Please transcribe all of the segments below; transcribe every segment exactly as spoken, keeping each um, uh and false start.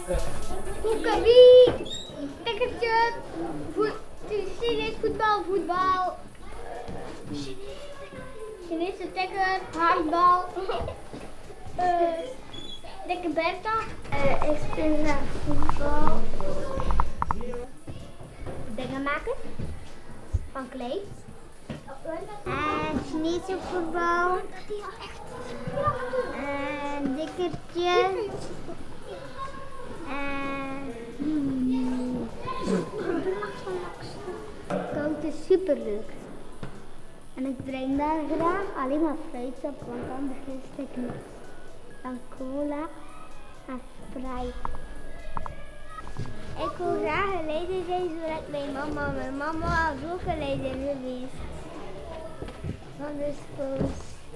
Koekerie, tikkertje, voet, Chinees voetbal, voetbal, Chinese tikker, handbal, uh, dikke Bertha. Uh, ik speel graag voetbal. Dingen maken van kleed. En Chinese voetbal. En dikkertje. En hmm. Koken is super leuk. En ik drink daar graag alleen maar fruitsap, want dan begint ik niks. Dan cola en Sprite. Ik wil graag een leider zijn zodat mijn mama, mijn mama is ook een leider geweest. Van de school.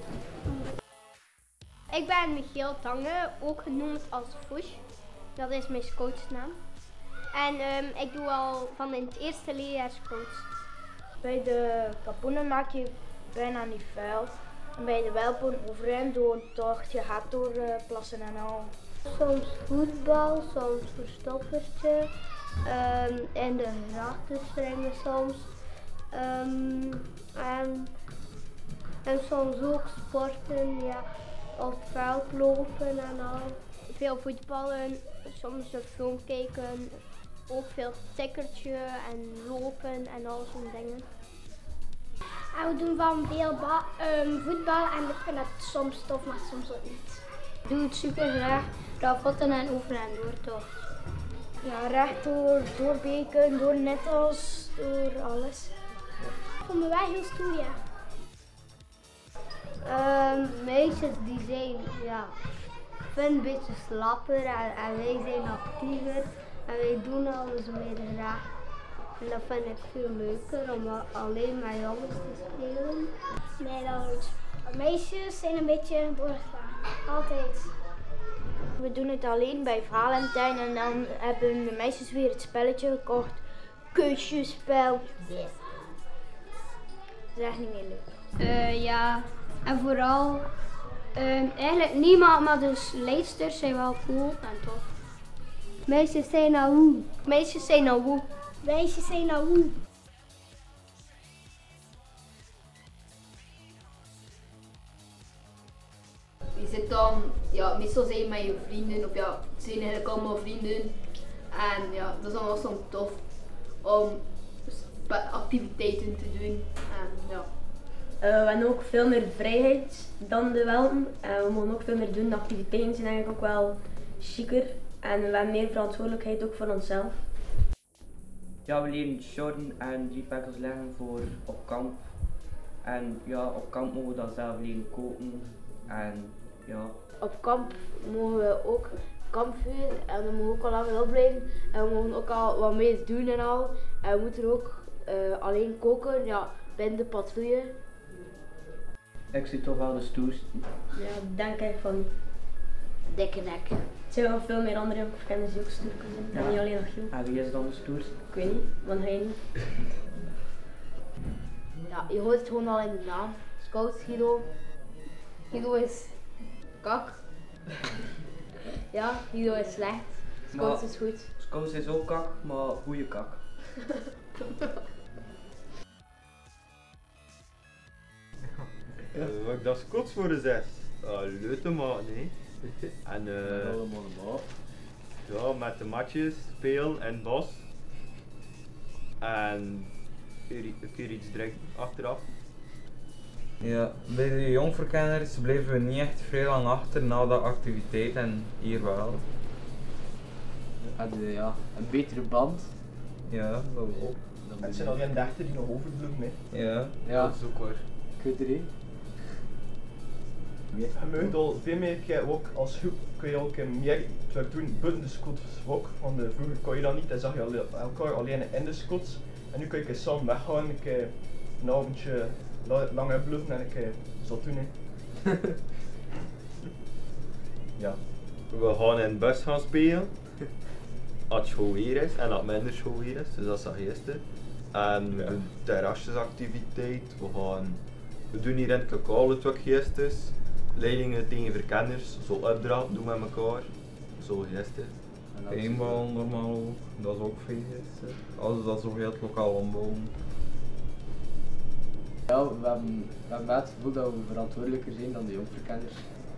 Ik ben Michiel Tange, ook genoemd als Fush. Dat is mijn coachnaam. En um, ik doe al van in het eerste leerjaar coach. Bij de kapoenen maak je bijna niet vuil. En bij de welpen overeind doen toch je gaat door uh, plassen en al. Soms voetbal, soms verstoppertje. Um, en de grachtenstrengen soms. Um, en, en soms ook sporten, ja. Op het veld lopen en al. Veel voetballen, soms een film kijken. Ook veel tikkertje en lopen en al zo'n dingen. En we doen van veel um, voetbal en ik vind het soms tof, maar soms ook niet. Ik doe het super graag, ravotten en over en door toch. Ja, rechtdoor, doorbeken, door nettels, door alles. Ik vond me wel heel stoer, ja. Um, meisjes die zijn, ja, ik vind een beetje slapper en, en wij zijn actiever. En wij doen alles meer graag. En dat vind ik veel leuker om alleen met jongens te spelen. Nee, dat is meisjes zijn een beetje doorgegaan. Altijd. We doen het alleen bij Valentijn en dan hebben de meisjes weer het spelletje gekocht. Kusjespel. Yes. Dat is echt niet meer leuk. Uh, ja, en vooral uh, eigenlijk niemand, maar de leidsters zijn wel cool en tof. Meisjes zijn nou woe. Meisjes zijn nou woe. Meisjes zijn nou woe. Je zit dan, ja, meestal zijn je met je vrienden, of ja, het zijn eigenlijk allemaal vrienden. En ja, dat is dan wel soms tof om activiteiten te doen. En, ja. Uh, we hebben ook veel meer vrijheid dan de welpen. En we mogen ook veel meer doen. De activiteiten zijn eigenlijk ook wel chiquer. En we hebben meer verantwoordelijkheid ook voor onszelf. Ja, we leren shorten en drie pakkels leggen voor op kamp. En ja, op kamp mogen we dan zelf leren koken. En ja. Op kamp mogen we ook kampvuur en we mogen ook al langer opblijven. En we mogen ook al wat meer doen en al. En we moeten ook uh, alleen koken, ja, binnen de patrouille. Ik zie toch wel de stoerste. Ja, denk ik van dikke nek. Er zijn wel veel meer andere jongens die ook stoer kunnen zijn. Ja. Niet alleen nog Giel. En wie is dan de stoerste? Ik weet niet, want hij niet. Ja, je hoort het gewoon al in de naam. Scout Guido. Guido is kak. Ja, Guido is slecht. Scout is goed. Scout is ook kak, maar goede kak. Uh, wat ik dat Scots voor de zes? Uh, leute maken, nee. En uh, ja, met de matjes, spelen en bos. En een keer iets drinken achteraf. Ja, bij de jongverkenners bleven we niet echt vrij lang achter na de activiteit en hier wel. Hadden we ja, een betere band. Ja, dat ook. Het zijn alleen dertig die nog overblijven. Ja, ja, dat is ook waar. Ik weet er één. Je mag al veel meer ook als groep kun je ook meer terug doen buiten de scots ook. Want vroeger kon je dat niet, dan zag je elkaar alleen in de scots. En nu kun je samen weggaan, een, een avondje langer bluffen en ik zo doen. Ja. We gaan in de bus gaan spelen. Als het school weer is en als het minder school weer is, dus dat is dat gisteren. En we doen terrasjesactiviteit, we gaan, we doen hier in het lokaal het wat gisteren. Leidingen tegen verkenners, zo opdrachten doen met elkaar, zo gisteren. Paintball normaal ook, dat is ook veel. Als we dat zo heel het lokaal ombouwen. Ja, we hebben, we hebben het gevoel dat we verantwoordelijker zijn dan de jongverkenners.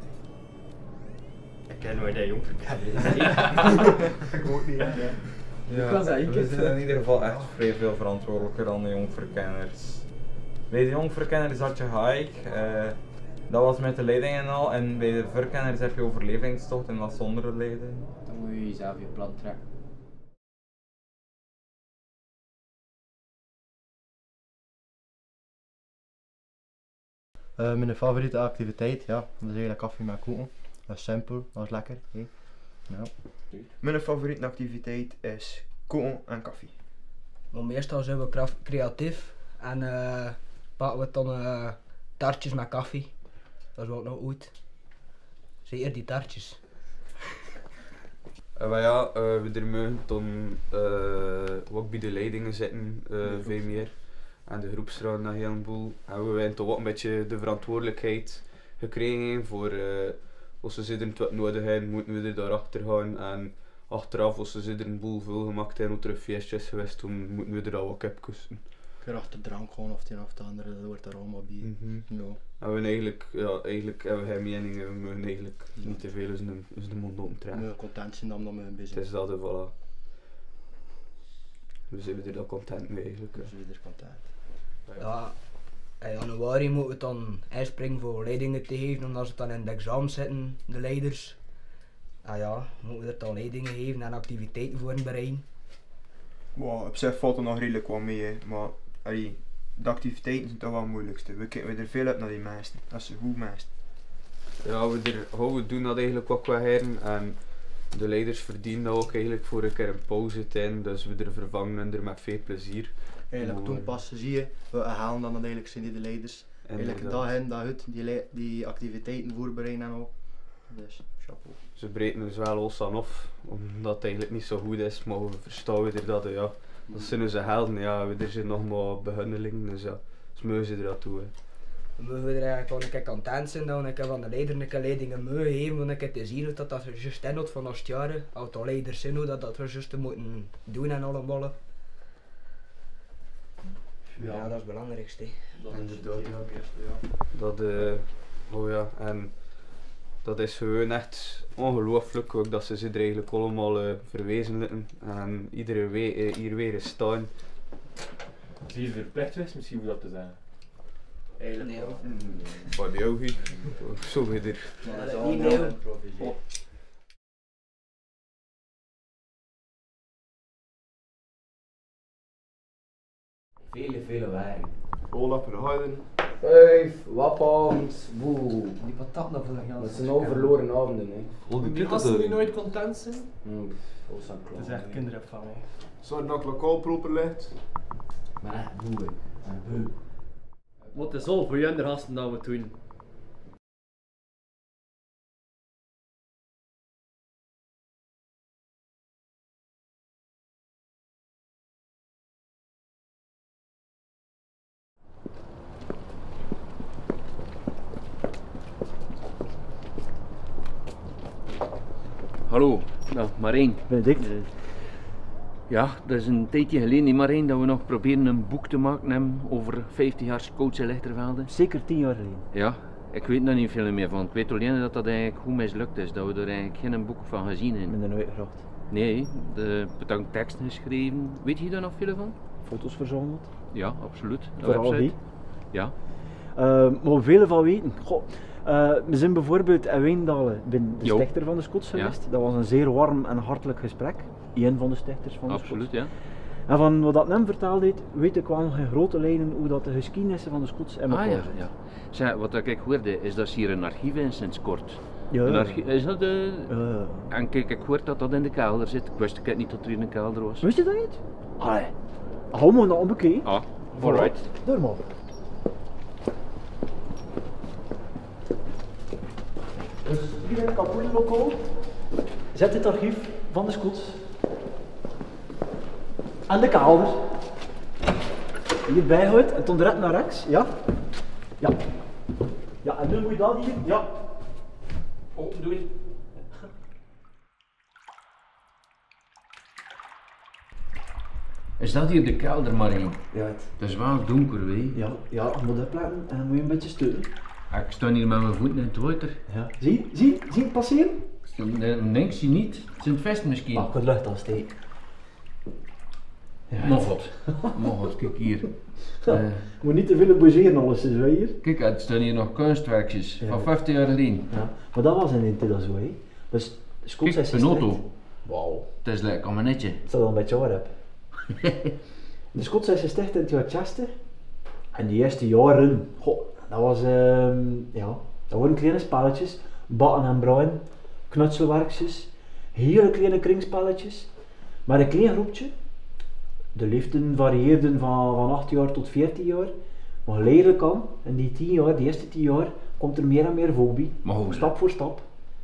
Ik ken nooit de jongverkenners. Ik ook niet, hè. Ja, was dat, ik we het. zijn in ieder geval echt vrij veel verantwoordelijker dan de jongverkenners. Bij de jongverkenners had je hike, uh, dat was met de leiding en al, en bij de verkenners heb je overlevingstocht en dat zonder de leiding. Dan moet je jezelf je plan trekken. Uh, mijn favoriete activiteit, ja, dat is eigenlijk koffie met koken. Dat is simpel, dat is lekker. Hey. Ja. Mijn favoriete activiteit is koken en koffie. Maar meestal zijn we kraf- creatief en uh, pakken we dan uh, taartjes met koffie. Dat is ook nog goed. Zeker die taartjes. Uh, maar ja, uh, we er mogen dan uh, ook bij de leidingen zitten, uh, veel meer. En de groepsraad nog heel een boel. En we hebben toch ook een beetje de verantwoordelijkheid gekregen voor uh, als ze er wat nodig hebben, moeten we er daarachter gaan. En achteraf, als ze er een boel veel gemaakt hebben, of er een feestje is geweest, dan moeten we er al wat op kussen. Keer achter drank gewoon of het een of het andere, dat hoort er allemaal bij. Mm-hmm. Ja. En we eigenlijk, ja, eigenlijk hebben we geen meningen, we mogen eigenlijk ja. niet te veel eens de, eens de mond open trekken. We moeten content zijn dan we bezig zijn. Het is dat, voilà. We zijn er dan content mee eigenlijk. Dus we er content. Ja, in januari moeten we dan inspringen voor leidingen te geven, omdat ze dan in de examen zitten, de leiders. Ah ja, moeten we er dan leidingen geven en activiteiten voor bereiden. Wow, op zich valt er nog redelijk wat mee, hè. Maar allee, de activiteiten zijn toch wel het moeilijkste. We kijken er veel uit naar die meesten, dat is goed meesten. Ja, we, er, oh, we doen dat eigenlijk ook wel heren en de leiders verdienen dat ook eigenlijk voor een keer een pauze in, dus we er vervangen er met veel plezier. Eigenlijk toen pas zie je, we halen dan eigenlijk zijn die de leiders. Eigenlijk dag in, dag uit, die, die activiteiten voorbereiden en al. Dus, chapeau. Ze breken ons wel los aan af, omdat het eigenlijk niet zo goed is, maar we verstaan weer dat, ja, dat zijn onze helden, ja, er zijn nog maar behandelingen, dus ja, dus mogen ze er dat toe. Hè. Dan mogen we er eigenlijk gewoon een keer content zijn, dat we een keer van de leider een keer leidingen mogen geven, om een keer te zien hoe dat, dat er juist in houdt van als het jaren, als de leiders zijn, hoe dat, dat we juist moeten doen en allemaal. Ja, ja, dat is het belangrijkste. Dat is het ja. Dat, uh, oh ja, en dat is gewoon echt ongelooflijk ook dat ze zich er eigenlijk allemaal uh, verwezenlijken en iedere week uh, hier weer eens staan. Zie je verplicht geweest misschien hoe dat te zeggen? Eigenlijk nee, mm, van jou Guy, zo weer er. Niet nieuw. Vele, vele waren. Olaf verhouden. Vijf, wappans, boe. Die patat nog van de hele Dat zijn al verloren avonden, hè. Oh, die, die gasten die nooit content zijn? Mm, het is echt kinderopvang, hè. Zorg dat het lokaal proper ligt. Maar echt boe, hè. Boe. Wat is al voor jouw gasten dat we doen? Hallo, nou Marijn. Benedict. Uh, ja, dat is een tijdje geleden, Marijn, dat we nog proberen een boek te maken hebben over vijftig jaar coach in Lichtervelde. Zeker tien jaar geleden. Ja, ik weet daar niet veel meer van. Ik weet alleen dat dat eigenlijk goed mislukt is, dat we er eigenlijk geen boek van gezien hebben. Ik ben er nooit geraakt. Nee, de bedankt teksten geschreven. Weet je daar nog veel van? Foto's verzameld. Ja, absoluut. Vooral die. Ja. Uh, maar we veel van weten. Goh. Uh, we zijn bijvoorbeeld in Wijndalen, ben de Jo. stichter van de Scots geweest. Ja. Dat was een zeer warm en hartelijk gesprek. Een van de stichters van de Absoluut, Scots. ja. En van wat dat hem verteld heeft, weet ik wel nog in grote lijnen hoe dat de geschiedenissen van de Scots in elkaar Ah ja, zit. ja. Zeg, wat ik hoorde is dat ze hier een archief in sinds kort. Ja. Een archief, is dat de... Ja. En kijk, ik hoor dat dat in de kelder zit. Ik wist ik niet dat er in de kelder was. Wist je dat niet? Allee. Hou maar nou bekeken. Ah, alright. Door maar. Dus hier in het kapoenlokaal zit het archief van de Scots. En de kelder. Hierbij houdt en dan direct naar rechts, ja? Ja. Ja, en nu moet je dat hier, ja. Oh, doei. Is dat hier de kelder, Marijn? Ja, het. Het is wel donker, weet je. Ja, ja, je moet opletten en moet je een beetje steunen. Ik sta hier met mijn voeten in het water. Ja. Zie, zie, zie het passeren? Nee, nee, ik zie niet. Het zijn vest misschien. Ah, de lucht afsteken. Ja. Nog wat. Nog wat, kijk hier. Ja, Uh, moet niet te veel bougeren alles is wij hier. Kijk, er staan hier nog kunstwerkjes Ja. van vijftig jaar geleden. Ja, maar dat was in de tijd zo, hè. Dus de Scots Kijk, is een gesticht. auto. Wauw. Het is lekker een netje. Het staat al een beetje waar heb. De Scots is gesticht in het jaar zestig. En die eerste jaren, goh, dat was, um, ja, dat waren kleine spelletjes. Batten en bruin, knutselwerkjes, hele kleine kringspelletjes. Maar een klein groepje. De leefden varieerden van, van acht jaar tot veertien jaar. Maar geleidelijk aan, in die tien jaar, die eerste tien jaar, komt er meer en meer fobie. Stap voor stap.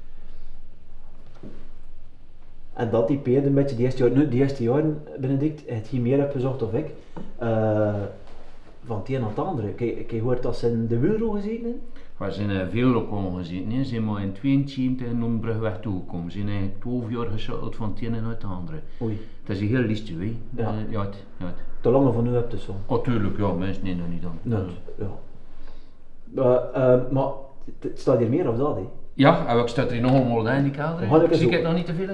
En dat typeerde een beetje de eerste jaren. Nu, de eerste jaren, Benedict, het je meer hebt gezocht of ik, uh, van het een naar het andere. Kijk, ik hoor dat ze in de Wilro gezeten hebben. We zijn uh, veel lokalen gezeten, hè. Ze zijn maar in tweeëntwintig in Nonnenbrugweg toegekomen. Ze zijn eigenlijk twaalf jaar geschutteld van het ene naar het andere. Oei. Het is een heel listje, hè. Ja. Uh, ja, het, ja het. Te lange van u hebt het zo. Oh, tuurlijk, ja, mensen nemen dat niet aan. Nee, ja. Uh, uh, maar het staat hier meer of dat, hè? Ja, en ik sta er nog allemaal in die kelder. Had ik Zie ik zo- het nog niet te veel?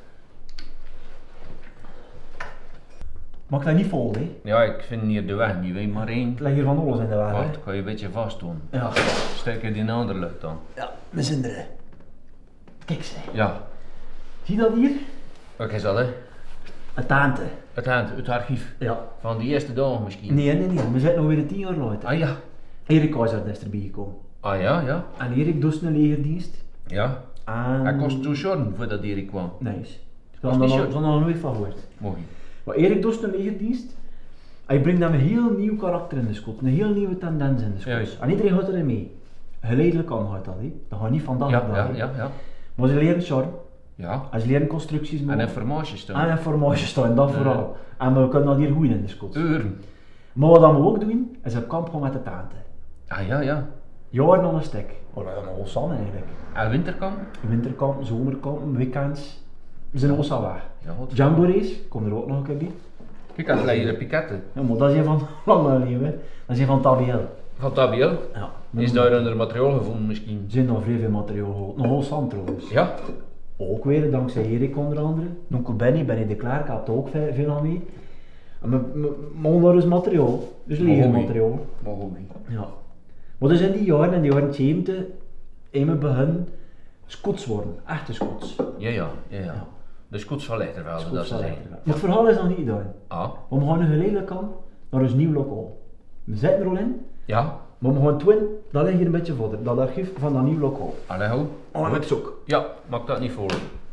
Maak dat niet vol, hè? Ja, ik vind hier de weg niet, weet maar één. Het ligt hier van alles in de weg, hè? Wacht, kan je een beetje vast doen. Ja. Steek je die andere lucht dan. Ja, we zijn er. Kijk eens. Ja. Zie je dat hier? Wat is dat, hè? Het taante. Het, hand, het archief. Ja. Van die eerste dagen misschien. Nee, nee, nee. We zitten nog weer tien jaar later. Ah ja. Erik Keizer is erbij gekomen. Ah ja, ja. En Erik doet een legerdienst. Ja. En... Hij kost toen zorgen voordat Erik kwam. Nice. Was Daar niet heb ik zo- nog nooit van gehoord. Mooi. Maar Erik doet een legerdienst. Hij brengt dan een heel nieuw karakter in de Scots. Een heel nieuwe tendens in de Scots. Juist. En iedereen gaat erin mee. Geleidelijk aan gaat dat, hè. Dat gaat niet vandaag Ja, op dag, ja, hè. ja, ja. Maar ze leren charme. Ja. Ze leren constructies maken. En informatie staan. En informatie staan, dat Ja. vooral. En we kunnen dat hier goed in de Scots. Uren. Maar wat we ook doen, is een kamp gaan met de tante. Ah ja, ja. Jaren aan een stuk. Oh, dat is een Ossan eigenlijk. En winterkamp? Winterkamp, zomerkamp, weekends. We zijn Ossa weg. Ja, wat- Jamborees, kom er ook nog een keer bij. Kijk, dat lijkt hier piketten. Ja, maar dat is een van lange leven. hè. Dat is een van Tabiel. Van Tabiel? Ja. Is daar onder materiaal gevonden misschien? Er zijn nog vrij veel materiaal gehoord. Nog Ossan trouwens. Ja. Ook weer, dankzij Erik onder andere. Onkel Benny, Benny de Klerk had er ook veel, veel aan mee. En we- we- Maar daar is materiaal. Dus legermateriaal. Mahogany. Ja. Maar dus in die jaren, in de jaren zeventig, in het begin Scots worden. Echte Scots. Ja, ja, ja, ja. De Scots van Lechtervelde, dat Scots ze van zeggen. Lechtervelde. Maar het verhaal is nog niet gedaan. Ah. Want we gaan nu geleidelijk aan naar ons nieuw lokaal. We zitten er al in, Ja. maar we gaan twin, dat ligt hier een beetje verder. Dat archief van dat nieuw lokaal. Allee, hou. Oh, dat heb ik zoek. Ja, maak dat niet vol.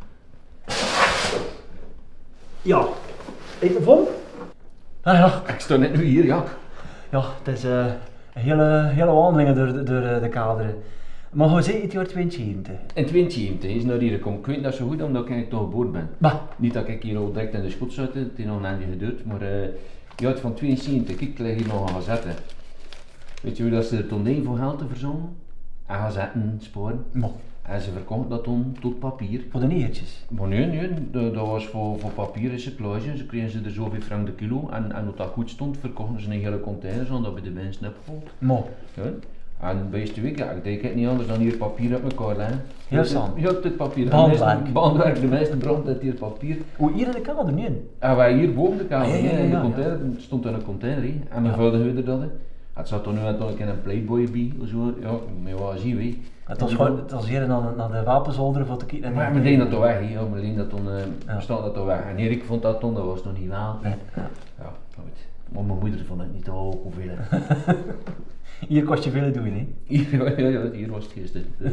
Ja. Even van? Ah ja. Ik sta net nu hier, ja. Ja, het is eh, een hele, hele wandelingen door, de- door eh, de kaderen. Maar hoe zei het jaar tweeënzeventig? In tweeënzeventig is naar hier gekomen. Ik weet dat zo goed omdat ik toch geboren ben. Bah. Niet dat ik hier al direct in de Scots zat, het is nog een geduurd, maar uh, ja, het van tweeënzeventig, kijk, lig hier nog een gazette. Weet je hoe dat ze er toen deden voor geld te verzamelen? En gazetten sporen. Maar. En ze verkochten dat toen tot papier. Voor de neertjes? Maar nee, nee, dat, dat was voor, voor papier recyclage. Ze kregen ze er zoveel frank de kilo. En, en hoe dat goed stond, verkochten ze een hele container, zodat bij de mensen opgevuld. Maar. Ja. En bij de week, ja, ik denk het niet anders dan hier papier op elkaar leggen. Heel saam. Ja, dit papier. Bandwerk. De meeste- Bandwerk, de meeste brand uit hier papier. Hoe hier in de kamer niet in? En wij hier boven de kamer, Ah, ja, ja, hè, in de ja, container, het stond in een container, hè. En we Ja. vulden we er dat, hè. Het zat er nu en dan een een Playboy bij, of zo. Ja, maar wat zien we. Het was, gewoon, het was hier naar de, naar de wapenzolder voor te kijken. Maar we deden dat toch weg, hè. Ja, we deden dat toen, uh, stond dat toch weg. En Erik vond dat toen, dat was nog niet wel. Nee. Ja, ja, goed. Maar mijn moeder vond het niet te hoog hoeveel. Hier kost je veel doen, hè? Hier, ja, ja, hier was het gisteren. Uh.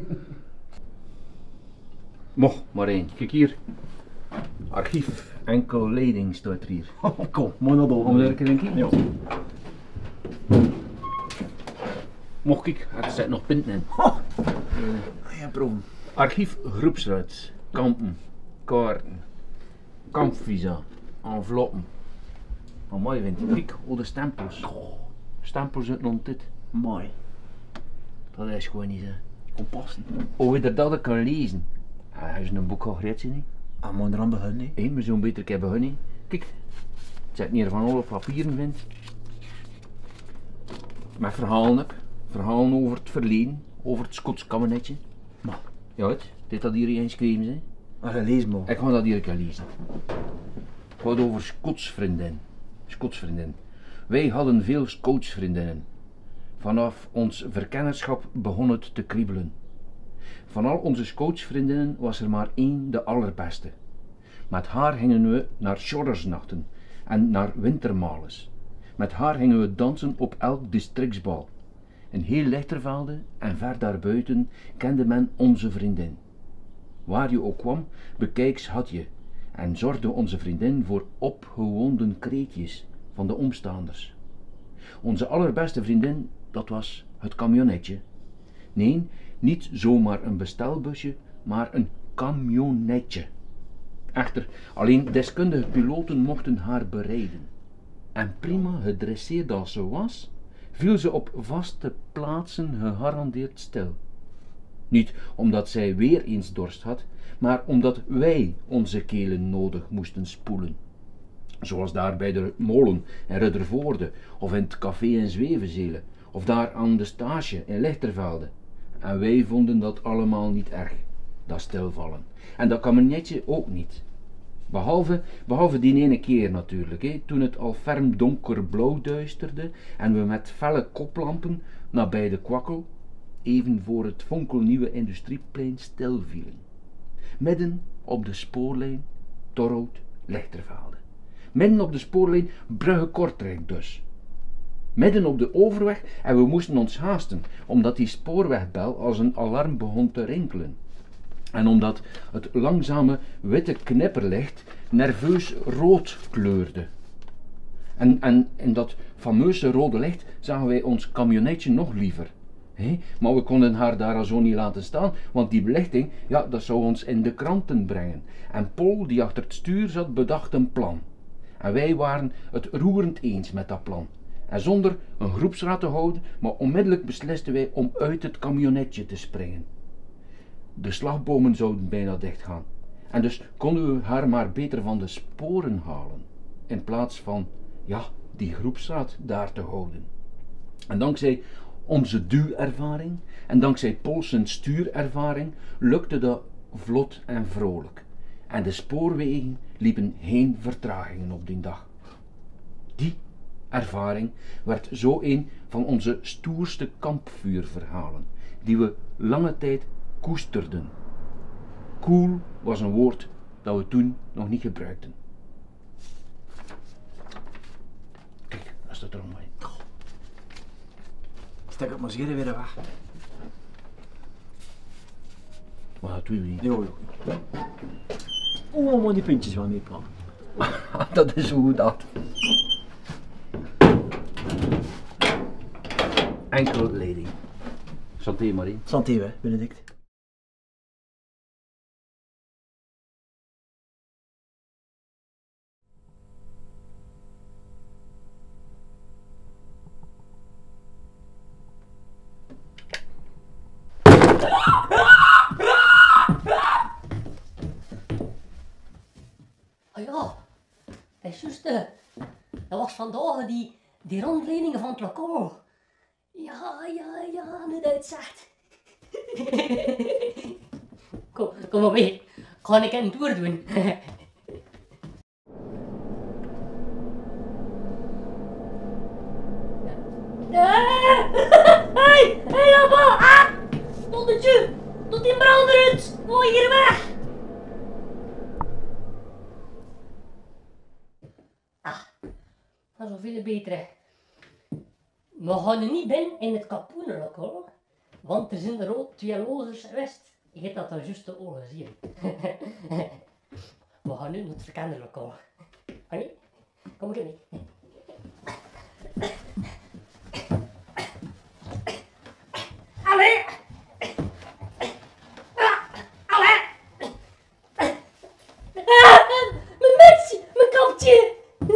Mocht maar één, kijk hier. Archief, enkel leiding staat er hier. Oh, kom, mooi naar door. Om daar een keer een keer? Ja. Mocht ik, er zit nog punten in. Oh. Ja, proeven. Archief groepsraad, kampen, kaarten, kampvisa, enveloppen. Wat mooi vindt, kijk, al de stempels. Stempels uit non dit. Mooi. Dat is gewoon niet zo. Kompassen. Hoe je dat kan lezen. Hij is een boek al gereed, niet? Ah, moet er aan beginnen. Eén, maar zo'n beter keer beginnen. Kijk, Zet hier van alle papieren vindt. Met verhalen op. Verhalen over het verleden, over het Schots kabinetje. Maar. Ja, het, dit had hier eens geschreven, hè. Maar lees maar. Ik ga dat hier gaan lezen. Het gaat over Scotsvriendin. Scotsvriendin. Wij hadden veel Scotsvriendinnen. Vanaf ons verkennerschap begon het te kriebelen. Van al onze Scotsvriendinnen was er maar één de allerbeste. Met haar gingen we naar Sjordersnachten en naar Wintermales. Met haar gingen we dansen op elk districtsbal. In heel Lichtervelde en ver daarbuiten kende men onze vriendin. Waar je ook kwam, bekijks had je, en zorgde onze vriendin voor opgewonden kreetjes van de omstaanders. Onze allerbeste vriendin, dat was het camionetje. Nee, niet zomaar een bestelbusje, maar een camionetje. Echter, alleen deskundige piloten mochten haar berijden. En prima gedresseerd als ze was, viel ze op vaste plaatsen gegarandeerd stil. Niet omdat zij weer eens dorst had, maar omdat wij onze kelen nodig moesten spoelen. Zoals daar bij de molen in Ruddervoorde, of in het café in Zwevenzelen, of daar aan de stage in Lichtervelde. En wij vonden dat allemaal niet erg, dat stilvallen. En dat kabinetje ook niet. Behalve, behalve die ene keer natuurlijk, he, toen het al ferm donkerblauw duisterde en we met felle koplampen nabij de Kwakkel, even voor het fonkelnieuwe industrieplein stilvielen. Midden op de spoorlijn Torhout-Lichtervelde. Midden op de spoorlijn Brugge-Kortrijk dus. Midden op de overweg en we moesten ons haasten, omdat die spoorwegbel als een alarm begon te rinkelen. En omdat het langzame witte knipperlicht nerveus rood kleurde. En, en in dat fameuze rode licht zagen wij ons camionetje nog liever. He, maar we konden haar daar zo niet laten staan, want die belichting, ja, dat zou ons in de kranten brengen. En Paul, die achter het stuur zat, bedacht een plan. En wij waren het roerend eens met dat plan. En zonder een groepsraad te houden, maar onmiddellijk beslisten wij om uit het camionetje te springen. De slagbomen zouden bijna dicht gaan. En dus konden we haar maar beter van de sporen halen, in plaats van, ja, die groepsraad daar te houden. En dankzij onze duwervaring en dankzij Pauls stuurervaring lukte dat vlot en vrolijk. En de spoorwegen liepen geen vertragingen op die dag. Die ervaring werd zo een van onze stoerste kampvuurverhalen, die we lange tijd koesterden. Cool was een woord dat we toen nog niet gebruikten. Kijk, dat is de trommel. Stek het maar zeer weer weg. Maar dat doen we niet. Jo, jo. Oh, maar die puntjes wel niet plannen. Dat is hoe dat. Enkel leiding. Santé, Marie. Santé, hè, Benedict. Oh ja, dat is juist, uh, dat was vandaag die, die rondleidingen van het lokaal. Ja, ja, ja, nu dat het zegt. kom, kom maar mee, ga ik een tour doen. Hé, hé, Abba, ah! Tot het je, tot die branderend, gooi hier weg. Dat is wel veel beter. We gaan nu niet binnen in het kapoenenlokaal, want er zijn er ook twee lozers west. Je hebt dat dan juist al gezien. We gaan nu naar het verkennerlokaal. Annie, kom ik mee. Allee! Allee! Mijn mutsje, mijn kapje!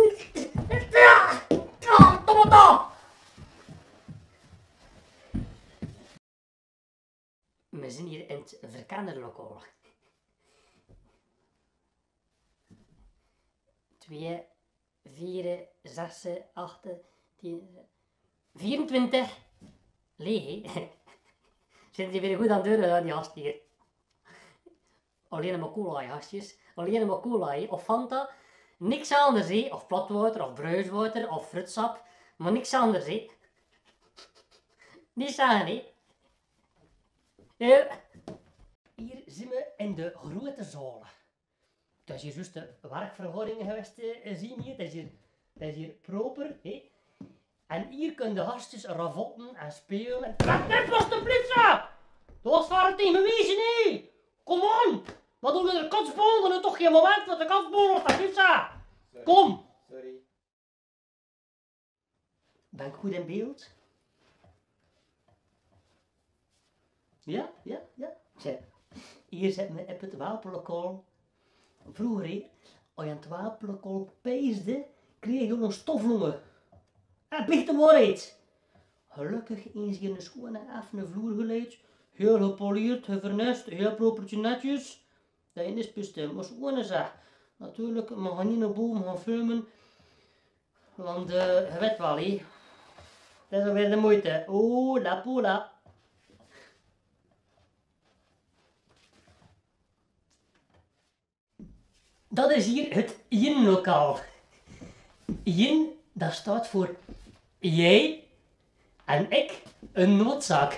We zijn hier in het verkennerlokaal. Twee vier, zes, acht, tien, vierentwintig. Leeg, hè? Zitten die weer goed aan de deur aan die gast hier? Alleen maar cola, gastjes. Alleen maar cola, hè? Of Fanta. Niks anders, hè? Of platwater, of bruiswater, of fruitsap. Maar niks anders, hè? Niet zeggen, hè? Ja. Hier zijn we in de grote zaal. Het is hier juist de werkverhoring geweest, eh, zien hier. Het is hier, het is hier proper, hè? En hier kunnen de gastjes ravotten en spelen. En... Trek dit alstublieft, zo! Dat was voor het tegen wezen, hè! Kom on! Wat doen we de katsbol? Dan is toch geen moment voor de katsbol, alstublieft, zo! Kom! Sorry. Ben ik goed in beeld? Ja, ja, ja. Zeg, hier zitten we op het wapenlokaal. Vroeger, hè, als je aan het wapenlokaal peesde, kreeg je een stoflongen. En plicht de waarheid. Gelukkig eens hier een schone, effene vloer geleid. Heel gepoleerd, gevernest, heel propertje netjes. Dat je niet bestemd, maar schone zeg. Natuurlijk, we gaan niet naar boven gaan filmen. Want uh, je weet wel, hè. Dat is alweer de moeite. Oh, la pola. Dat is hier het yin-lokaal. Yin, dat staat voor jij en ik een noodzaak.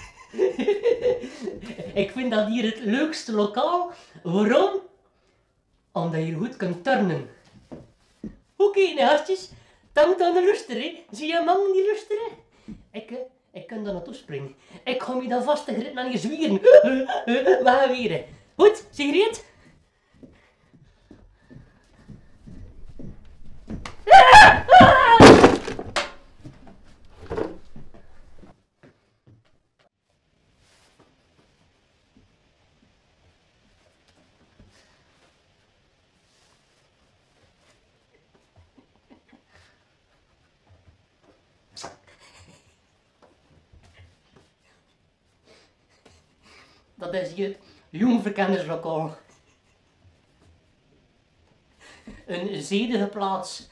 Ik vind dat hier het leukste lokaal. Waarom? Omdat je hier goed kunt turnen. Oké, okay, gastjes. Dank aan de luster, hè. Zie je man die lusteren? Ik, uh, ik kan daar naartoe springen. Ik ga me dan vast tegrit aan je zwieren. We gaan weer. Goed, zie je het? Dat is hier jongverkennerslokaal. Een zedige plaats.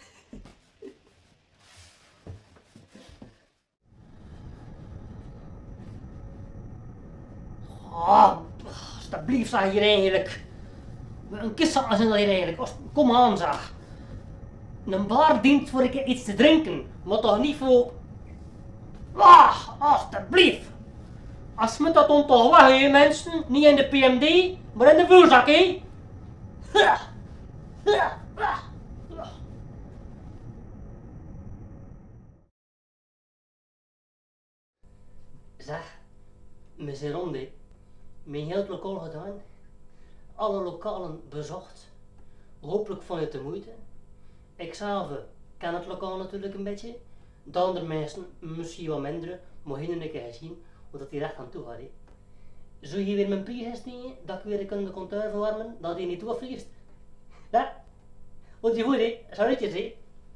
Ah, alsjeblieft, zeg hier eigenlijk. Een kistzakken zijn dat hier eigenlijk. Kom aan, zeg. Een bar dient voor een keer iets te drinken, maar toch niet voor... Ah, alsjeblieft. Als me dat dan toch weg, hè, mensen. Niet in de P M D, maar in de vuurzak, hè. Zeg, we zijn rond, hè. Mijn heel het lokaal gedaan. Alle lokalen bezocht. Hopelijk vond je het de moeite. Ikzelf ken het lokaal natuurlijk een beetje. De andere mensen misschien wat minder, maar hen een keer gezien hoe dat die recht aan toe gaat. Hè. Zou je weer mijn pier steken, dat ik weer kan de compteur verwarmen, dat hij niet toevliegt? Ja? Wat je goed, hè? Salutjes, hè?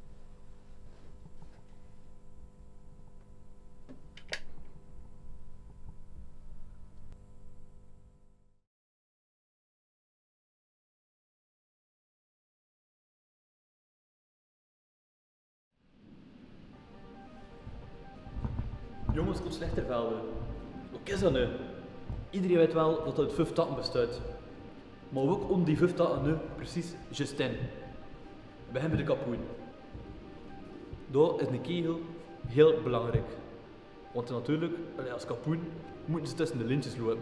Jongens, komt Slechtervelde. Wat is dat nu? Iedereen weet wel dat het uit vijf takken bestaat. Maar ook om die vijf takken nu precies juist in. We beginnen bij de kapoen. Daar is een kegel heel belangrijk. Want natuurlijk, als kapoen moeten ze tussen de lintjes lopen.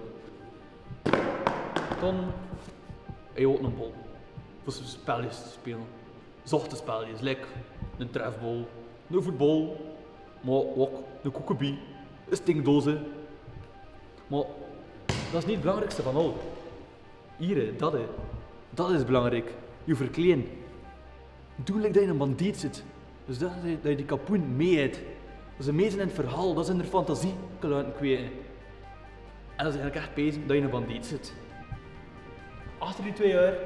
Dan heb je ook een bol. Voor zo'n spelletjes te spelen. Zachte spelletjes, like een trefbal, een voetbal, maar ook een koekebie, een stinkdozen. Maar dat is niet het belangrijkste van al. Hier, dat, dat is belangrijk. Je verkleen. Doe like dat je een bandiet zit. Dus dat je, dat je die kapoen mee hebt. Dat is een mezen in het verhaal, dat is in de fantasie kan laten kweken. En dat is eigenlijk echt bezig dat je een bandiet zit. Achter die twee jaar,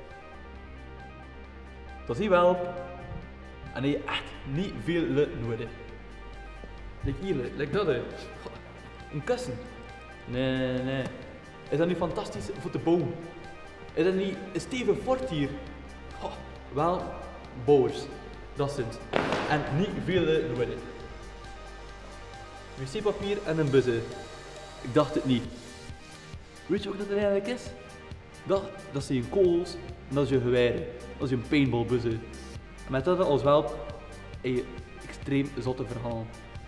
dat zie je wel. En heb je echt niet veel luid nodig. Like hier, like dat. Een kussen. Nee, nee, nee. Is dat niet fantastisch voor te bouwen? Is dat niet een stevig fort hier? Oh, wel, bouwers. Dat is het. En niet veel nodig. Wc-papier en een buzzer. Ik dacht het niet. Weet je wat dat eigenlijk is? Dat, dat zijn kogels en dat is je geweer. Dat is je paintballbuzzer. En met dat als wel een extreem zotte verhaal.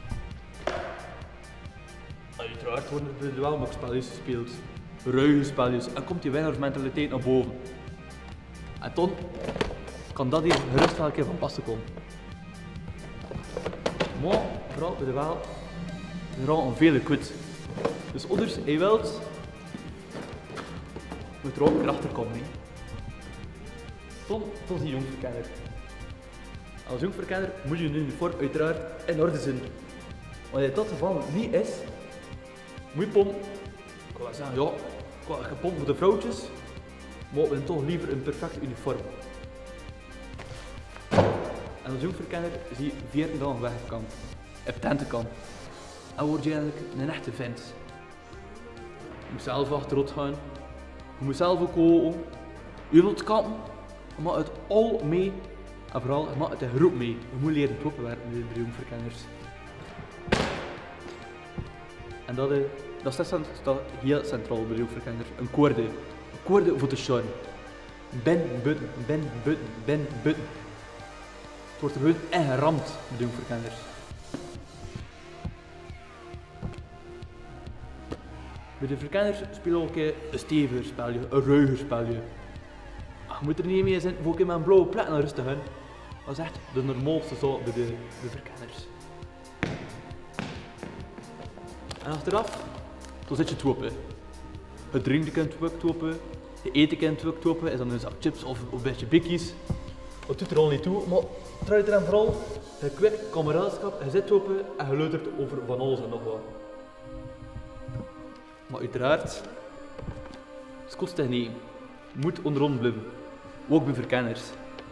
Uiteraard worden er wel nog spelletjes gespeeld. Ruige spelletjes. En komt die winnaarsmentaliteit naar boven. En toen kan dat hier gerust wel een keer van passen komen. Maar vooral bij de wel, er al een vele kwit. Dus ouders, hij wilt, moet er ook erachter komen. He. Toen, toen is die jongverkenner. Als jongverkenner moet je uniform uiteraard in orde zijn. Wanneer dat geval niet is, moet je pompen. Ik kan wel zeggen, ja, ik kan gepompt voor de vrouwtjes, maar we willen toch liever een perfect uniform. En als jongverkenner zie je veertien dagen weg op kamp, op tentenkamp. En word je eigenlijk een echte vent. Je moet zelf achterop gaan, je moet zelf ook koken, je wilt kampen, je mag het al mee en vooral je mag het in groep mee. Je moet leren groepenwerken met de jongverkenners. En dat, is, dat staat, staat heel centraal bij de jongverkenners. Een koorde, een koorde voor de charme. Ben, butten, ben, butten, ben, butten. Het wordt er gewoon ingeramd met de jongverkenners. Bij de verkenners spelen we ook een steviger spelje, een ruiger spelje. Je moet er niet mee zijn voor ik in mijn blauwe plek naar rust te gaan. Dat is echt de normaalste zaak bij de, de verkenners. En achteraf, dan zit je te wopen. Het drinken kunt je wopen, de eten kunt je wopen, is dan een zak chips of, of een beetje bikkies. Dat doet er al niet toe, maar het draait er dan vooral je kwik, kameraadschap, je zit open en je luistert over van alles en nog wat. Maar uiteraard, scotstechniek moet onder ons blijven, ook bij verkenners.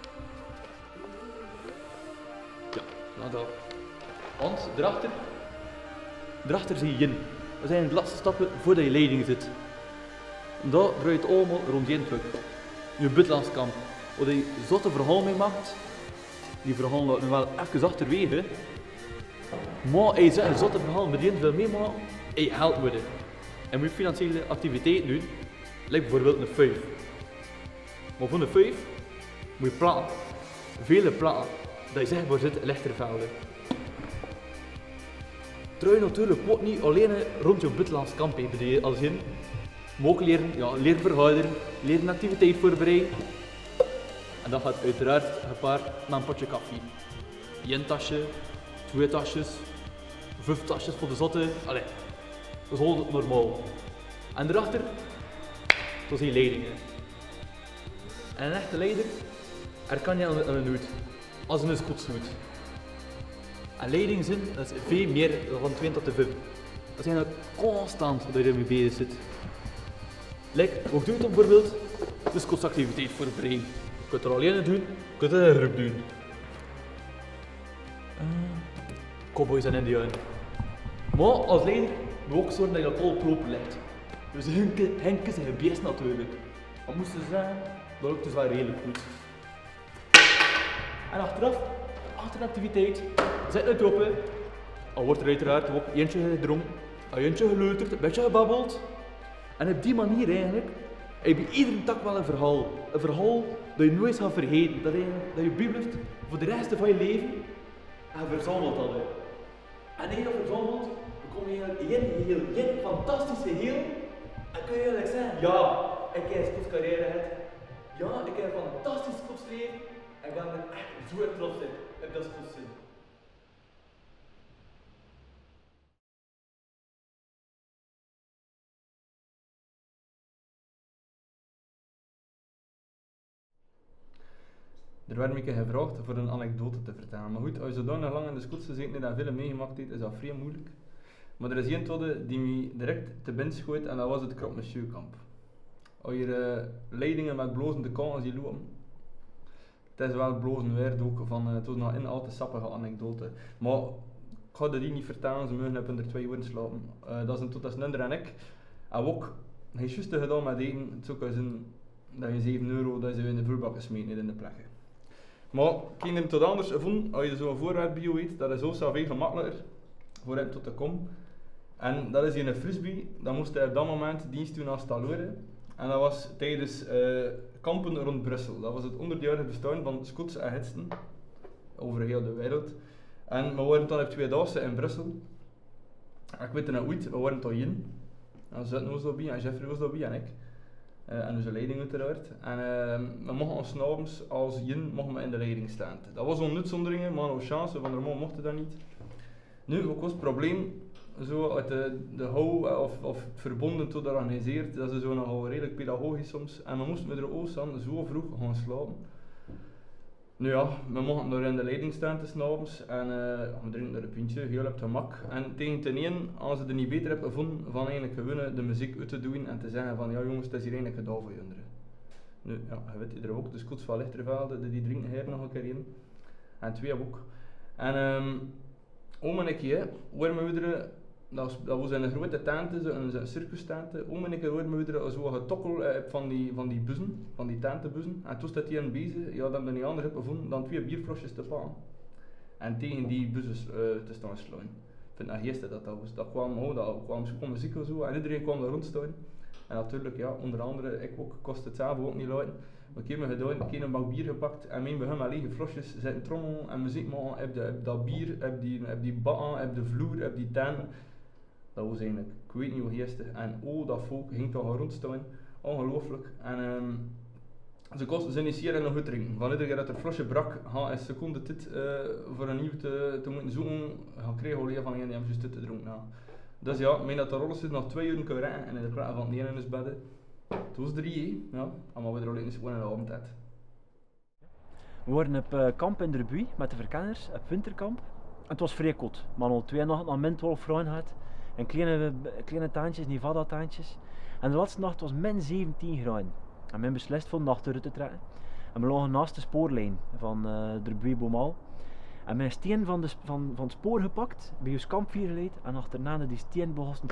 Ja, nou dat. Want daarachter, daarachter zie je in. Dat zijn de laatste stappen voordat je leiding zit. En dat draait het allemaal rond je indruk. Je buitenlandskamp, waar je zotte verhaal mee maakt. Die verhaal laat nu wel even achterwege. Maar hij zegt een zotte verhaal met die veel meemaken en je geld worden. En moet je financiële activiteiten doen, lijkt bijvoorbeeld een vijf. Maar voor een vijf moet je plannen. Vele plannen. Dat je zichtbaar zit in lichter velden. Trouw natuurlijk ook niet alleen rond je buitenlands kamp bij als je maar ook leren, ja, leren verhouderen, leren een activiteit voorbereiden. En dat gaat uiteraard gepaard met een potje koffie. Eén tasje, twee tasjes, vijf tasjes voor de zotte. Allee, dat is gewoon normaal. En daarachter, dat zijn leidingen. En een echte leider herkan je aan een hoed, als een scotshoed. En leidingen zijn, dat is veel meer dan twee tot de vijf. Dat zijn eigenlijk constant dat je ermee bezig zit. Like, wat doe je dan bijvoorbeeld? De scotsactiviteit voorbereiden. Je kunt het er alleen doen, je kunt het in een groep doen. Uh, cowboys en indianen. Maar als leider moet je ook zorgen dat je dat al proper legt. Dus Henke, Henke zijn beest natuurlijk. Wat moesten ze zeggen? Dat lukt dus wel redelijk goed. En achteraf, achter de activiteit, zet het open. Al wordt er uiteraard ook eentje gedronken, een eentje geleuterd, een beetje gebabbeld. En op die manier eigenlijk, heb je iedere tak wel een verhaal. Een verhaal dat je nooit gaat vergeten, dat je, dat je bijblijft voor de rest van je leven. En je verzamelt dat. En als je dat verzamelt, dan kom je eigenlijk in een geheel, in een fantastische geheel. En kun je eigenlijk zeggen, ja, ik heb een Scots carrière gehad. Ja, ik heb een fantastisch Scots leven. En ik ben er echt zo trots op, op dat Scots zijn. Er werd me gevraagd voor een anekdote te vertellen. Maar goed, als je zodanig lang in de Scots gezeten hebt en veel meegemaakt heeft, is dat vrij moeilijk. Maar er is één todde die me direct te binnen schoot en dat was het Croque Monsieur kamp. Als je uh, leidingen met blozende kanten ziet lopen, het is wel blozen waard ook van, uh, het was nog een al te sappige anekdote. Maar ik ga die niet vertellen, ze mogen op hun twee woorden slapen. Uh, dat is een tot als Nunder en ik. En ook, hij is juist gedaan met eten, het zou kunnen zijn dat je zeven euro dat ze in de vuurbak gesmeten in de plekken. Maar ik hem tot anders voelen, als je zo'n voorwerp bij je weet, dat is ook veel gemakkelijker voor hem tot te komen. En dat is in een frisbee, dan moest hij op dat moment dienst doen als taloren. En dat was tijdens uh, kampen rond Brussel. Dat was het honderdjarige bestaan van Scouts en Gidsen over heel de wereld. En we waren dan op twee dagen in Brussel. Ik weet het nog ooit, we waren tot in. En Zutten was daarbij en Jeffrey was daarbij en ik. Uh, en onze leiding uiteraard. En uh, we mochten ons 's avonds als Yin mochten we in de leiding staan. Dat was een uitzondering, maar nog chance, van de man mochten dat niet. Nu, ook was het probleem, zo uit de, de hou of, of verbonden tot georganiseerd, dat is zo nogal redelijk pedagogisch soms. En we moesten met de oos aan zo vroeg gaan slapen. Nu ja, we mochten er in de leiding staan des avonds en uh, we drinken er een pintje, heel op het gemak. En tegen ten een, als ze er niet beter hebben gevonden, van eigenlijk gewoon de muziek uit te doen en te zeggen van ja jongens, het is hier eigenlijk gedaan voor jullie. Nu ja, je weet er ook, de Scouts van Lichtervelde, die drinken hier nog een keer in. En twee ook. En um, om en een keer, waar we weer, dat was, dat was in een grote tenten, zo een circus tenten, om en een keer hoorden we weer zo getokkel uh, van die, van die bussen, van die tentenbussen. En toen staat hij een bezig, ja, dat we niet anders hebben gevonden dan twee bierflosjes te pakken. En tegen die bussen uh, te staan slaan. Ik vind het geestig dat dat was. Dat kwam, oh, dat kwam schoon muziek en zo, en iedereen kwam daar rondstaan. En natuurlijk, ja, onder andere, ik ook, kost het zelf ook niet laten. We hebben gedaan, ik heb een bak bier gepakt en mijn begin met lege flosjes zitten trommelen en muziek maken. Heb, de, heb dat bier, heb die, heb die bakken, heb de vloer, heb die tenten. Dat was eigenlijk, ik weet niet hoe geestig. En oh, dat volk ging toch rondstaan. Ongelooflijk. En um, ze kosten ze niet zeer en nog goed drinken. Van iedere keer dat er een flosje brak, ga een seconde tijd uh, voor een nieuw te, te moeten zoeken. Ga krijgen we van een die hem juist dit te dronken. Nou. Dus ja, mijn dat de rollen zit nog twee uur kunnen rijden en in de klaar van het neer in ons bedden. Het was drie, hè. Ja, maar we er al eens gewoon in de avond uit. We waren op uh, kamp in Derbuy met de verkenners, op winterkamp. En het was vrij koud, maar al twee nachten aan min twaalf graden gehad. En kleine, kleine taantjes, Nevada taantjes. En de laatste nacht was min zeventien graden. En men beslist van de nacht uit te trekken. En we lagen naast de spoorlijn van uh, Derbuy-Beaumal. En mijn steen van, de, van, van het spoor gepakt, bij ons kampvuur geleid. En achterna naar die steen begonnen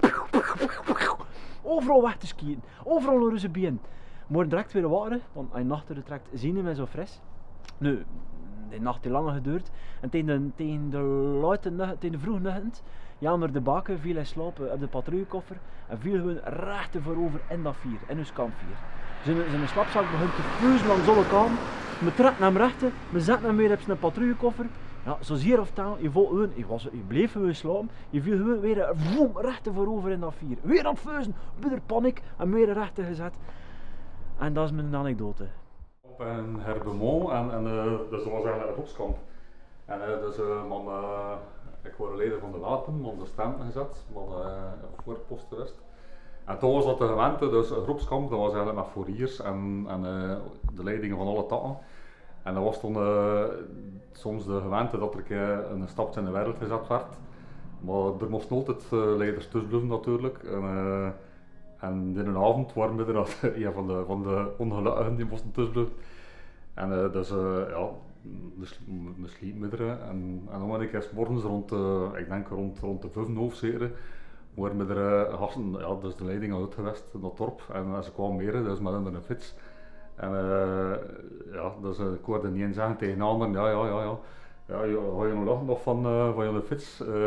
overal weg te skiën, overal naar onze been. We moeten direct weer water, want als je nacht uit trekt, zien we zo fris. Nu, de nacht heeft langer geduurd. En tegen de, tegen de, late, tegen de vroege nacht, Jan de Baken viel in slaap op de patrouillekoffer en viel gewoon recht voorover in dat vuur, in ons kampvuur. Zijn, zijn slapzak begon te feuzen langs alle kanten. We trekken hem rechten, we zetten hem weer op zijn patrouillekoffer. Ja, zo zeer of taal, je, gewoon, je, was, je bleef gewoon slapen, je viel gewoon weer vroom, recht voorover in dat vuur. Weer aan het feuzen, bitter paniek en weer rechten gezet. En dat is mijn anekdote. Op een Herbemont en, en uh, dus dat was eigenlijk een groepskamp. En uh, dus uh, man, uh, ik was leider van de wapen, man de stem gezet, man uh, voor het posten wist. En toen was dat de gemeente, dus een groepskamp, dat was eigenlijk met fouriers en, en uh, de leidingen van alle takken. En dat was toen uh, soms de gemeente dat er een, een stapje in de wereld gezet werd. Maar er moesten altijd uh, leiders tussen blijven natuurlijk. En, uh, en in een avond waren we er dat een van de, van de ongelukkigen die moesten tussen blijven. En uh, dus uh, ja, we sliepen met er. En, en dan ik eens morgens rond, uh, ik denk rond, rond de vijf of zeker, waren we er uh, gasten, ja, dus de leiding uit geweest naar het dorp. En uh, ze kwamen meer, dus met een fiets. En uh, ja, dus uh, ik hoorde niet eens zeggen tegen de anderen, ja, ja, ja, ja. Ja, ga je nog lachen nog van, uh, van je fiets? Uh,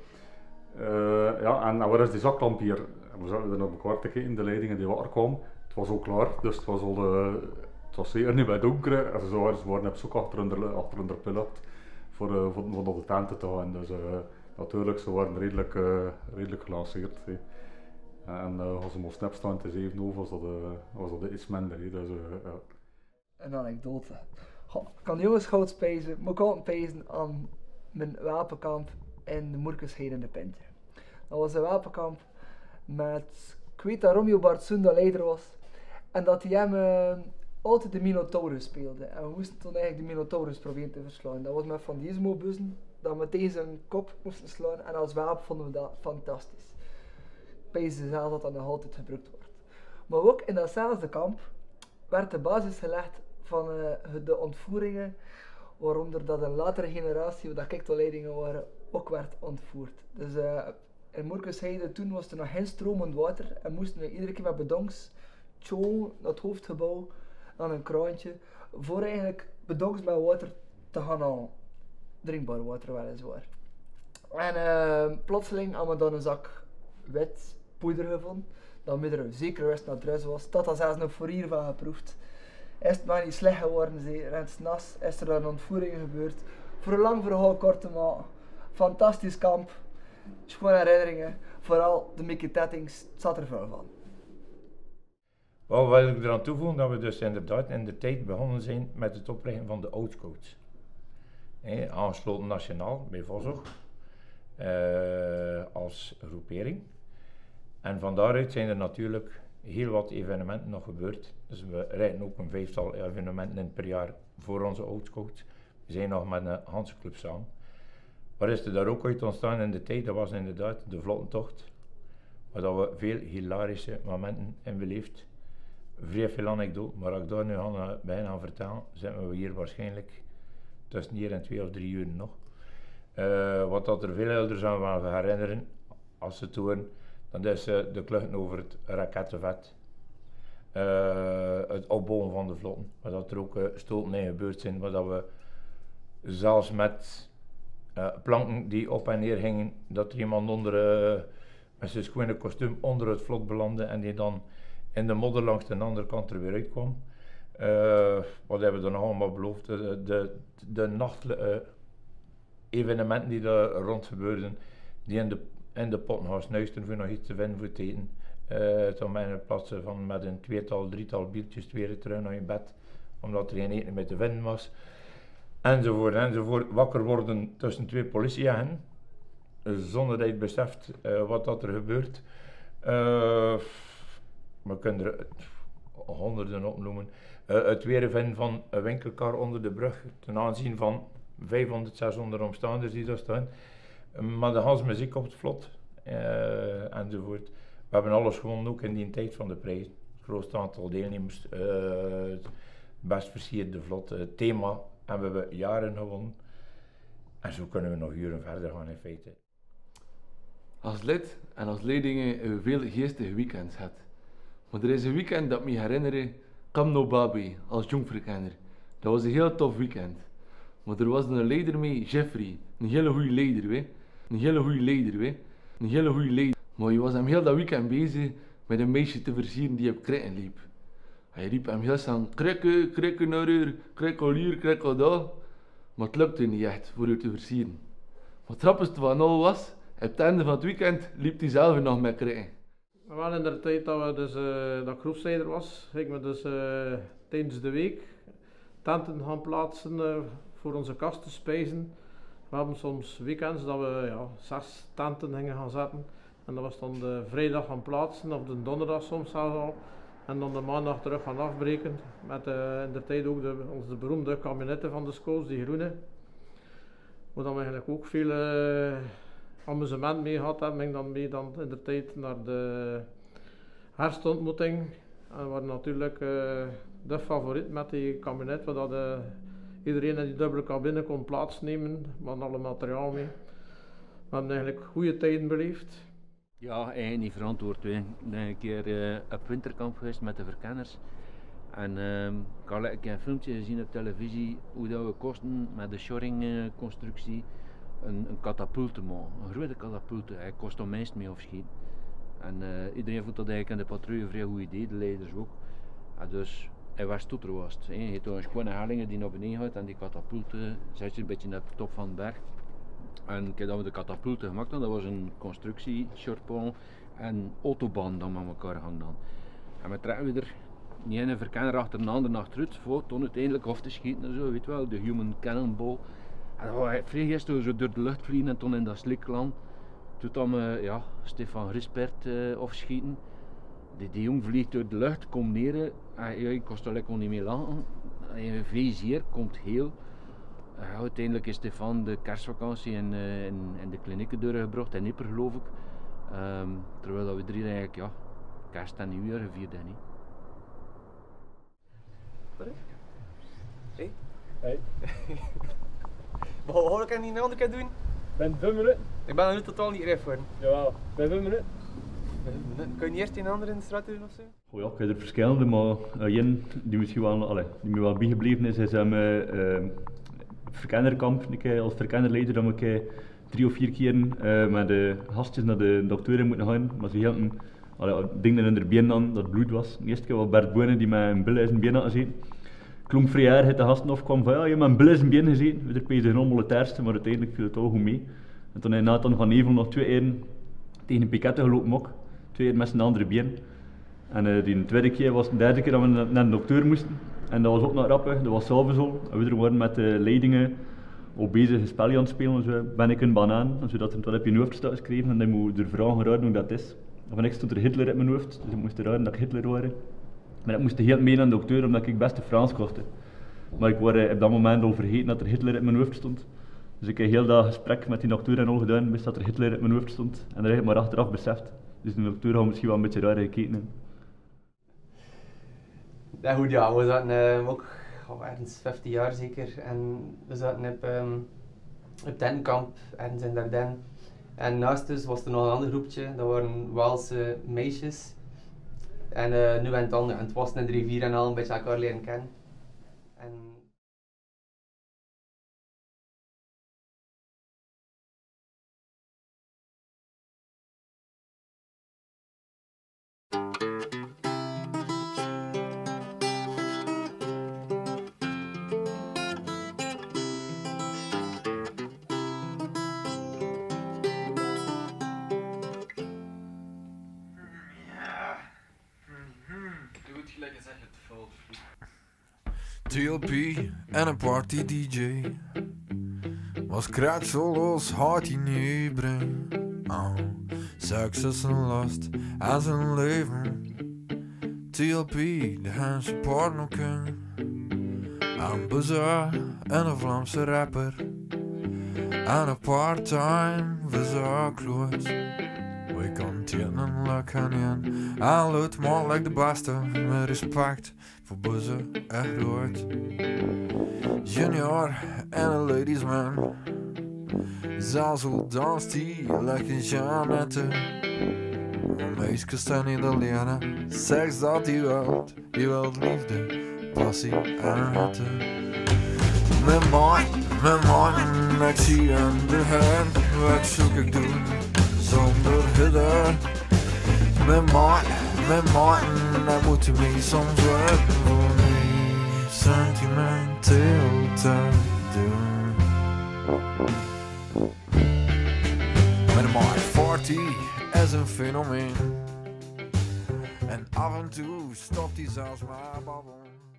uh, ja, en, en waar is die zaklamp hier? En we zaten er op elkaar te kijken, de leidingen die water kwam. Het was ook klaar, dus het was al, uh, het was zeker niet bij donker. En ze waren, ze waren op zoek achter hun, achter hun piloot voor, uh, voor, voor naar de tenten te gaan. Dus uh, natuurlijk, ze waren redelijk, uh, redelijk gelanceerd. Hey. En uh, als ze moesten opstaan te zeven over, was dat, uh, was dat iets minder. He. Dus, uh, ja. Een anekdote. Goh, ik kan jongens goud spijzen, maar ik kan pijzen aan mijn wapenkamp in de Moerkesheide in de Pinte. Dat was een wapenkamp met, ik weet dat Romeo Bartsoen de leider was en dat hij hem uh, altijd de Minotaurus speelde. En we moesten toen eigenlijk de Minotaurus proberen te verslaan. Dat was met van die Ismo-bussen, dat we tegen zijn kop moesten slaan en als wapen vonden we dat fantastisch. Pijzen zelf dat dat nog altijd gebruikt wordt. Maar ook in datzelfde kamp werd de basis gelegd van uh, de ontvoeringen, waaronder dat een latere generatie, dat ik de leidingen waren, ook werd ontvoerd. Dus uh, in Moerkesheide toen was er nog geen stromend water en moesten we iedere keer met bedongs tjoen naar het hoofdgebouw, dan een kraantje, voor eigenlijk bedongs met water te gaan halen. Drinkbaar water weliswaar. En uh, plotseling hadden we dan een zak wit poeder gevonden. Dat moeder zeker wist dat het ruis was. Dat had zelfs nog voor hier van geproefd. Is het maar niet slecht geworden, ze. En s'nachts is er een ontvoering gebeurd. Voor een lang verhaal kort te maken. Fantastisch kamp. Schone herinneringen. Vooral de Mickey Tettings zat er veel van. Wel wil ik eraan toevoegen dat we dus inderdaad in de tijd begonnen zijn met het oprichten van de oudscouts. He, aangesloten nationaal bij Vossoch uh, als groepering. En van daaruit zijn er natuurlijk heel wat evenementen nog gebeurd. Dus we rijden ook een vijftal evenementen per jaar voor onze oudscouts. We zijn nog met een Hansenclub samen. Wat is er daar ook uit ontstaan in de tijd? Dat was inderdaad de Vlottentocht. Waar we veel hilarische momenten in beleefd. Vrij veel anekdoten, maar als ik daar nu aan, uh, bijna aan vertel, zitten we hier waarschijnlijk tussen hier en twee of drie uur nog. Uh, wat dat er veel ouders aan van herinneren, als ze toeren, dat is uh, de kluchten over het rakettenvet. Uh, het opbouwen van de vlotten, waar dat er ook uh, stoten in gebeurd zijn, waar dat we zelfs met uh, planken die op en neer gingen, dat er iemand onder, uh, met zijn schone kostuum onder het vlot belandde en die dan in de modder langs de andere kant er weer uitkwam. Uh, wat hebben we dan nog allemaal beloofd? De, de, de nacht uh, evenementen die daar rond gebeurden, die in de, in de potten gaan snuisteren voor nog iets te vinden voor te eten. Uh, tot mijn plaatsen van met een tweetal, drietal biertjes weer terug naar je bed, omdat er geen eten meer te vinden was. Enzovoort, enzovoort. Wakker worden tussen twee politieagenten, uh, zonder dat je beseft uh, wat dat er gebeurt. Uh, we kunnen er honderden opnoemen. Uh, het weer vinden van een winkelkar onder de brug, ten aanzien van vijfhonderd, zeshonderd omstanders die daar staan. Uh, maar de Hans muziek op het vlot, uh, enzovoort. We hebben alles gewonnen, ook in die tijd van de prijs. Het grootste aantal deelnemers, uh, het best versierde vlot, uh, thema hebben we jaren gewonnen. En zo kunnen we nog uren verder gaan in feite. Als lid en als leidingen hebben we veel geestige weekends gehad. Maar er is een weekend dat me herinneren, Kamno Babi, als jongverkenner. Dat was een heel tof weekend. Maar er was een leider mee, Jeffrey. Een hele goede leider, we. Een hele goede leider, we. Een hele goede leider. Maar je was hem heel dat weekend bezig met een meisje te versieren die op krikken liep. Hij riep hem heel snel, krikken, krikken naar hier, krikken hier, krikken daar. Maar het lukte niet echt voor u te versieren. Wat het grappigste van al was, op het einde van het weekend liep hij zelf nog met krikken. Wel in de tijd dat, we dus, uh, dat ik groepsleider was, gingen we dus uh, tijdens de week tenten gaan plaatsen uh, voor onze kastenspijzen. We hebben soms weekends dat we ja, zes tenten gingen gaan zetten. En dat was dan de vrijdag gaan plaatsen, of de donderdag soms zelfs al. En dan de maandag terug gaan afbreken. Met uh, in de tijd ook de, onze beroemde kabinetten van de scouts, die groene. Waar dan we eigenlijk ook veel uh, amusement mee gehad hebben. Ik dan mee dan in de tijd naar de herfstontmoeting. En we waren natuurlijk uh, de favoriet met die kabinet, waar dat, uh, iedereen in die dubbele cabine kon plaatsnemen, met alle materiaal mee. We hebben eigenlijk goede tijden beleefd. Ja, eigenlijk niet verantwoord. We zijn een keer uh, op winterkamp geweest met de verkenners. En uh, ik had een, een filmpje gezien op televisie hoe dat we kosten met de shoring uh, constructie een, een katapult te maken. Een grote katapult. Hij kost om mensen mee afschieten. En uh, iedereen vond dat eigenlijk in de patrouille een vrij goed idee, de leiders ook. En dus hij was tot er was. Hij heeft een schone hellingen die naar beneden gaat en die katapulten zet je een beetje op de top van de berg. En kijk, dat we de katapulten gemaakt hadden, dat was een constructie, shortpon en autobahn dan met elkaar hangen dan. En we trekken we er niet een verkenner achter een ander achteruit, voor het uiteindelijk af te schieten en zo, weet je wel, de human cannonball. En dat was vrij gisteren zo door de lucht vliegen en toen in dat slikland. Toen dan uh, ja, Stefan Grispert uh, afschieten. Die, die jong vliegt door de lucht, komt neer, uh, ja, ik kost er lekker niet meer lachen. Een vizier komt heel. Uh, uiteindelijk is Stefan de kerstvakantie in, uh, in, in de klinieken doorgebracht, in Nipper geloof ik. Um, terwijl dat we drie eigenlijk ja, kerst en nieuwjaar gevierd hebben. Hé? Hey. Wat kan ik niet een andere keer doen? Ben vijf minuten? Ik ben er nu totaal niet rijp voor. Jawel, ben vijf minuten. Kun je niet eerst een ander in de straat doen of zo? Oh ja, ik heb er verschillende, maar uh, één die misschien wel, allee, die me wel bijgebleven is, is hem uh, uh, verkennerkamp, een keer als verkennerleider, dat ik uh, drie of vier keer uh, met de gastjes naar de dokter moeten gaan. Maar ze hielden dingen in hun benen aan dat het bloed was. De eerste keer was Bert Boenen die met een bil in zijn been had gezeten. Klonk vrij erg uit de gasten afkwam van ja, je hebt met een bil in zijn been gezeten. We zijn genomen het ergste, maar uiteindelijk viel het al goed mee. En toen heeft Nathan van Nevel nog twee keer tegen een piquette gelopen ook. Twee keer met zijn andere been. En uh, die tweede keer was de derde keer dat we naar de dokter moesten. En dat was ook nog rappen, dat was s'avonds al. En we waren met de leidingen al bezig een spelje aan het spelen. Zo ben ik een banaan, en zodat er dat op je hoofd staat geschreven en dan moet je er vragen raden hoe dat is. Van ik stond er Hitler in mijn hoofd, dus ik moest raden dat ik Hitler was. Maar ik moest heel mee naar de dokter omdat ik best Frans kostte. Maar ik was uh, op dat moment al vergeten dat er Hitler in mijn hoofd stond. Dus ik heb heel dat gesprek met die dokter en al gedaan, wist dat er Hitler in mijn hoofd stond. En dat heb ik maar achteraf beseft. Dus de dokter had misschien wel een beetje raar gekeken hebben. Ja goed, ja, we zaten uh, ook oh, ergens vijftien jaar zeker en we zaten op, um, op tentenkamp ergens in Dardenne. En naast ons was er nog een ander groepje, dat waren Waalse meisjes. En uh, nu en dan, ja, het was in de rivier en al een beetje elkaar leren kennen. En T L P en een party D J was kruidsolos hard in je brein. Oh, seks is een last en zijn leven. T L P, de Hense partner king. En Buzzer en een Vlaamse rapper. En een part-time Buzzer kloot. We kan tenen lekker in. En luid maar like de beste. Met respect voor Buzzer echt groot. Junior en een ladies man. Zazel danst die lekker Jeannette. Meisjes staan niet alleen. Seks dat hij wilt. Je wilt liefde, passie en hitte. Mijn man, mijn man, ik zie in de hand. Wat zoek ik doen zonder hitte. Mijn man, mijn man, dat moet me soms wel voor mij sentimenteel te doen. Mijn man, veertig is een fenomeen. En af en toe stopt hij zelfs maar babbel.